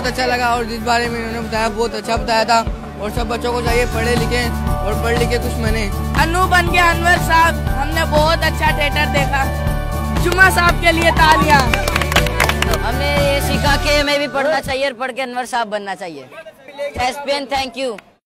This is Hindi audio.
अच्छा लगा और जिस बारे में इन्होंने बताया बहुत अच्छा बताया था। और सब बच्चों को चाहिए पढ़े लिखे और पढ़ लिखे कुछ बने। अनु बन के अनवर साहब, हमने बहुत अच्छा थिएटर देखा। जुमा साहब के लिए तालियां। हमने ये सीखा कि हमें भी पढ़ना चाहिए और पढ़ के अनवर साहब बनना चाहिए। Thespian, thank you.